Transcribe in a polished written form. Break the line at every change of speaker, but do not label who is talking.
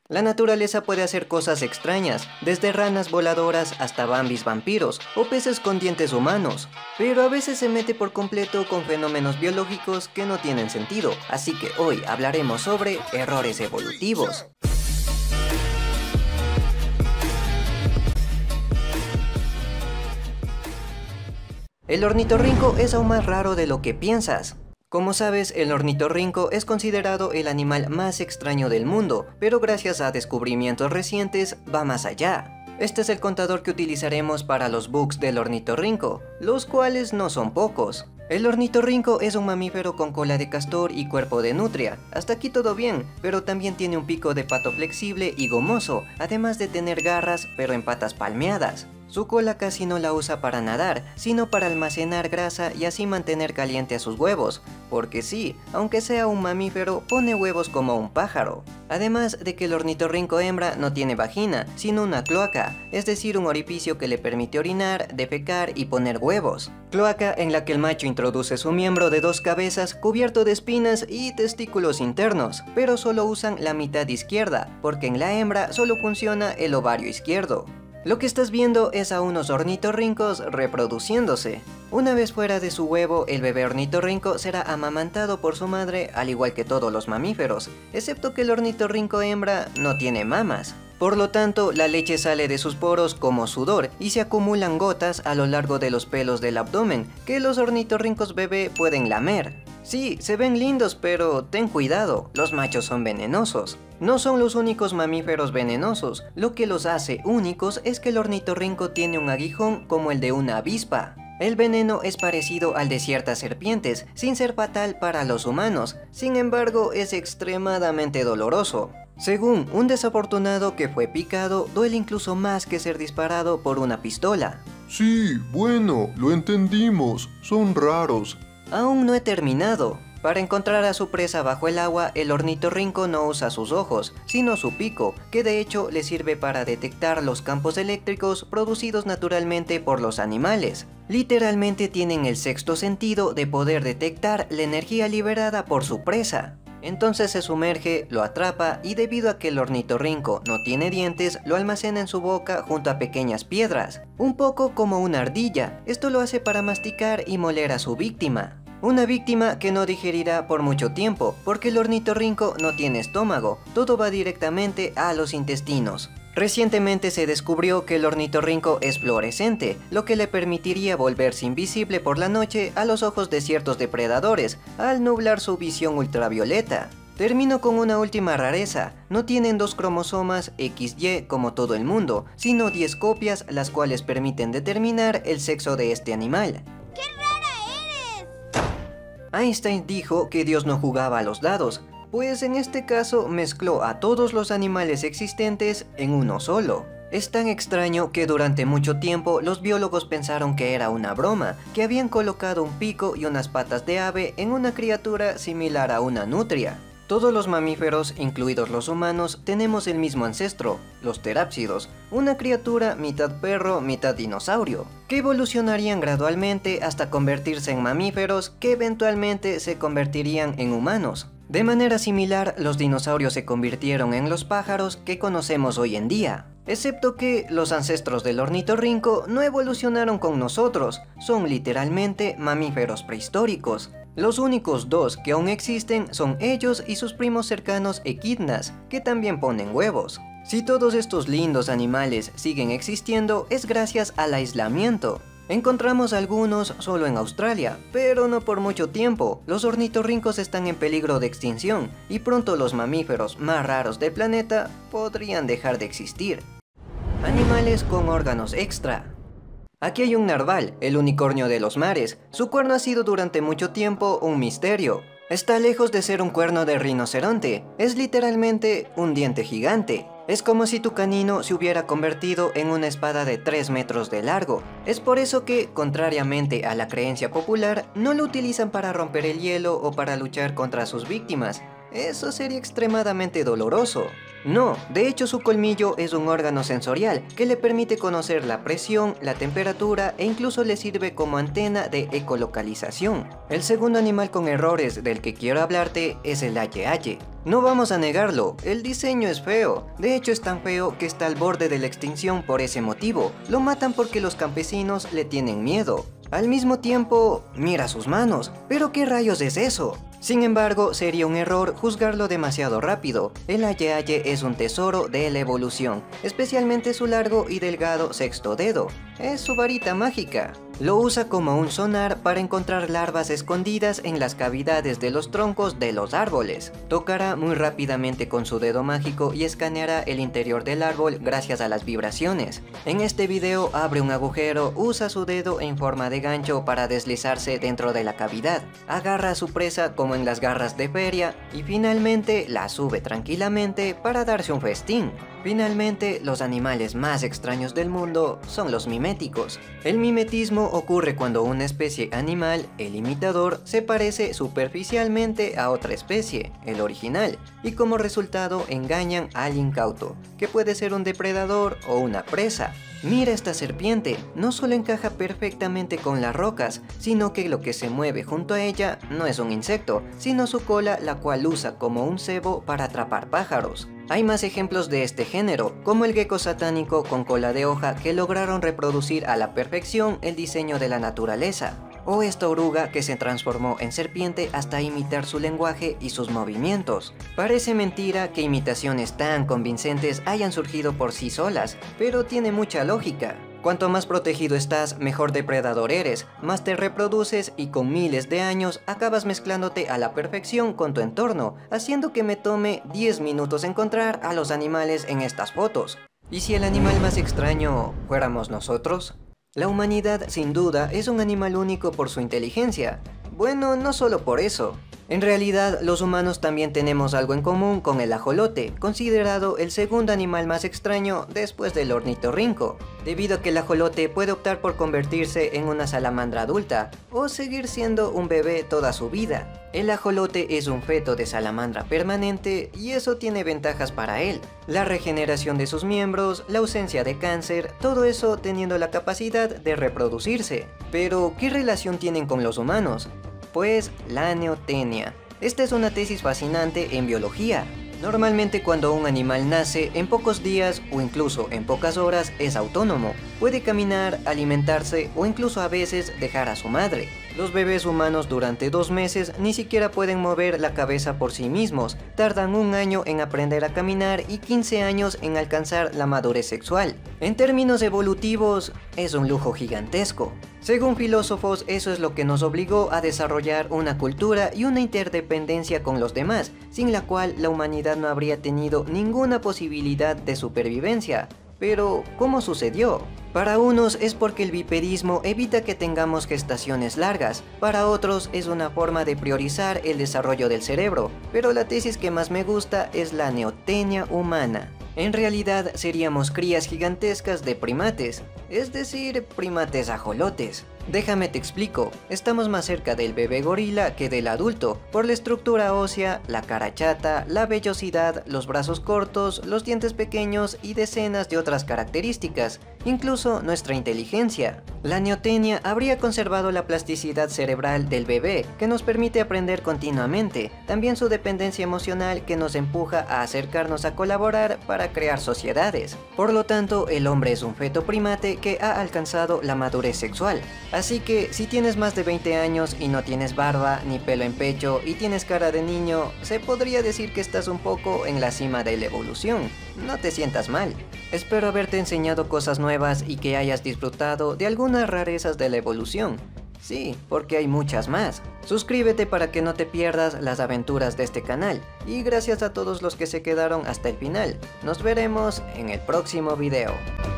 La naturaleza puede hacer cosas extrañas, desde ranas voladoras hasta bambis vampiros o peces con dientes humanos, pero a veces se mete por completo con fenómenos biológicos que no tienen sentido, así que hoy hablaremos sobre errores evolutivos. El ornitorrinco es aún más raro de lo que piensas. Como sabes, el ornitorrinco es considerado el animal más extraño del mundo, pero gracias a descubrimientos recientes va más allá. Este es el contador que utilizaremos para los bugs del ornitorrinco, los cuales no son pocos. El ornitorrinco es un mamífero con cola de castor y cuerpo de nutria. Hasta aquí todo bien, pero también tiene un pico de pato flexible y gomoso, además de tener garras, pero en patas palmeadas. Su cola casi no la usa para nadar, sino para almacenar grasa y así mantener caliente a sus huevos, porque sí, aunque sea un mamífero, pone huevos como un pájaro. Además de que el ornitorrinco hembra no tiene vagina, sino una cloaca, es decir, un orificio que le permite orinar, defecar y poner huevos. Cloaca en la que el macho introduce su miembro de 2 cabezas cubierto de espinas y testículos internos, pero solo usan la mitad izquierda, porque en la hembra solo funciona el ovario izquierdo. Lo que estás viendo es a unos ornitorrincos reproduciéndose. Una vez fuera de su huevo, el bebé ornitorrinco será amamantado por su madre al igual que todos los mamíferos, excepto que el ornitorrinco hembra no tiene mamas. Por lo tanto, la leche sale de sus poros como sudor y se acumulan gotas a lo largo de los pelos del abdomen que los ornitorrincos bebé pueden lamer. Sí, se ven lindos, pero ten cuidado, los machos son venenosos. No son los únicos mamíferos venenosos, lo que los hace únicos es que el ornitorrinco tiene un aguijón como el de una avispa. El veneno es parecido al de ciertas serpientes, sin ser fatal para los humanos, sin embargo es extremadamente doloroso. Según un desafortunado que fue picado, duele incluso más que ser disparado por una pistola.
Sí, bueno, lo entendimos, son raros.
Aún no he terminado. Para encontrar a su presa bajo el agua, el ornitorrinco no usa sus ojos, sino su pico, que de hecho le sirve para detectar los campos eléctricos producidos naturalmente por los animales. Literalmente tienen el sexto sentido de poder detectar la energía liberada por su presa. Entonces se sumerge, lo atrapa y debido a que el ornitorrinco no tiene dientes, lo almacena en su boca junto a pequeñas piedras. Un poco como una ardilla, esto lo hace para masticar y moler a su víctima. Una víctima que no digerirá por mucho tiempo, porque el ornitorrinco no tiene estómago, todo va directamente a los intestinos. Recientemente se descubrió que el ornitorrinco es fluorescente, lo que le permitiría volverse invisible por la noche a los ojos de ciertos depredadores, al nublar su visión ultravioleta. Termino con una última rareza, no tienen 2 cromosomas XY como todo el mundo, sino 10 copias las cuales permiten determinar el sexo de este animal. Einstein dijo que Dios no jugaba a los dados, pues en este caso mezcló a todos los animales existentes en uno solo. Es tan extraño que durante mucho tiempo los biólogos pensaron que era una broma, que habían colocado un pico y unas patas de ave en una criatura similar a una nutria. Todos los mamíferos, incluidos los humanos, tenemos el mismo ancestro, los terápsidos, una criatura mitad perro, mitad dinosaurio, que evolucionarían gradualmente hasta convertirse en mamíferos que eventualmente se convertirían en humanos. De manera similar, los dinosaurios se convirtieron en los pájaros que conocemos hoy en día. Excepto que los ancestros del ornitorrinco no evolucionaron con nosotros, son literalmente mamíferos prehistóricos. Los únicos 2 que aún existen son ellos y sus primos cercanos equidnas, que también ponen huevos. Si todos estos lindos animales siguen existiendo es gracias al aislamiento. Encontramos algunos solo en Australia, pero no por mucho tiempo. Los ornitorrincos están en peligro de extinción y pronto los mamíferos más raros del planeta podrían dejar de existir. Animales con órganos extra. Aquí hay un narval, el unicornio de los mares. Su cuerno ha sido durante mucho tiempo un misterio. Está lejos de ser un cuerno de rinoceronte, es literalmente un diente gigante. Es como si tu canino se hubiera convertido en una espada de 3 metros de largo. Es por eso que, contrariamente a la creencia popular, no lo utilizan para romper el hielo o para luchar contra sus víctimas. Eso sería extremadamente doloroso. No, de hecho su colmillo es un órgano sensorial que le permite conocer la presión, la temperatura e incluso le sirve como antena de ecolocalización. El segundo animal con errores del que quiero hablarte es el aye-aye. No vamos a negarlo, el diseño es feo, de hecho es tan feo que está al borde de la extinción por ese motivo, lo matan porque los campesinos le tienen miedo. Al mismo tiempo, mira sus manos, ¿pero qué rayos es eso? Sin embargo, sería un error juzgarlo demasiado rápido. El aye-aye es un tesoro de la evolución, especialmente su largo y delgado sexto dedo. Es su varita mágica. Lo usa como un sonar para encontrar larvas escondidas en las cavidades de los troncos de los árboles. Tocará muy rápidamente con su dedo mágico y escaneará el interior del árbol gracias a las vibraciones. En este video abre un agujero, usa su dedo en forma de gancho para deslizarse dentro de la cavidad. Agarra a su presa como en las garras de feria y finalmente la sube tranquilamente para darse un festín. Finalmente, los animales más extraños del mundo son los miméticos. El mimetismo ocurre cuando una especie animal, el imitador, se parece superficialmente a otra especie, el original, y como resultado engañan al incauto, que puede ser un depredador o una presa. Mira esta serpiente, no solo encaja perfectamente con las rocas, sino que lo que se mueve junto a ella no es un insecto, sino su cola, la cual usa como un cebo para atrapar pájaros. Hay más ejemplos de este género, como el gecko satánico con cola de hoja que lograron reproducir a la perfección el diseño de la naturaleza, o esta oruga que se transformó en serpiente hasta imitar su lenguaje y sus movimientos. Parece mentira que imitaciones tan convincentes hayan surgido por sí solas, pero tiene mucha lógica. Cuanto más protegido estás, mejor depredador eres, más te reproduces y con miles de años acabas mezclándote a la perfección con tu entorno, haciendo que me tome 10 minutos encontrar a los animales en estas fotos. ¿Y si el animal más extraño fuéramos nosotros? La humanidad, sin duda, es un animal único por su inteligencia. Bueno, no solo por eso. En realidad, los humanos también tenemos algo en común con el ajolote, considerado el segundo animal más extraño después del ornitorrinco, debido a que el ajolote puede optar por convertirse en una salamandra adulta, o seguir siendo un bebé toda su vida. El ajolote es un feto de salamandra permanente y eso tiene ventajas para él. La regeneración de sus miembros, la ausencia de cáncer, todo eso teniendo la capacidad de reproducirse. Pero, ¿qué relación tienen con los humanos? Pues la neotenia. Esta es una tesis fascinante en biología. Normalmente cuando un animal nace, en pocos días o incluso en pocas horas es autónomo. Puede caminar, alimentarse o incluso a veces dejar a su madre. Los bebés humanos durante 2 meses ni siquiera pueden mover la cabeza por sí mismos. Tardan 1 año en aprender a caminar y 15 años en alcanzar la madurez sexual. En términos evolutivos, es un lujo gigantesco. Según filósofos, eso es lo que nos obligó a desarrollar una cultura y una interdependencia con los demás, sin la cual la humanidad no habría tenido ninguna posibilidad de supervivencia. Pero, ¿cómo sucedió? Para unos es porque el bipedismo evita que tengamos gestaciones largas, para otros es una forma de priorizar el desarrollo del cerebro, pero la tesis que más me gusta es la neotenia humana. En realidad seríamos crías gigantescas de primates, es decir, primates ajolotes. Déjame te explico, estamos más cerca del bebé gorila que del adulto, por la estructura ósea, la cara chata, la vellosidad, los brazos cortos, los dientes pequeños y decenas de otras características, incluso nuestra inteligencia. La neotenia habría conservado la plasticidad cerebral del bebé, que nos permite aprender continuamente, también su dependencia emocional que nos empuja a acercarnos a colaborar para crear sociedades. Por lo tanto, el hombre es un feto primate que ha alcanzado la madurez sexual. Así que si tienes más de 20 años y no tienes barba ni pelo en pecho y tienes cara de niño, se podría decir que estás un poco en la cima de la evolución. No te sientas mal. Espero haberte enseñado cosas nuevas y que hayas disfrutado de algunas rarezas de la evolución. Sí, porque hay muchas más. Suscríbete para que no te pierdas las aventuras de este canal. Y gracias a todos los que se quedaron hasta el final. Nos veremos en el próximo video.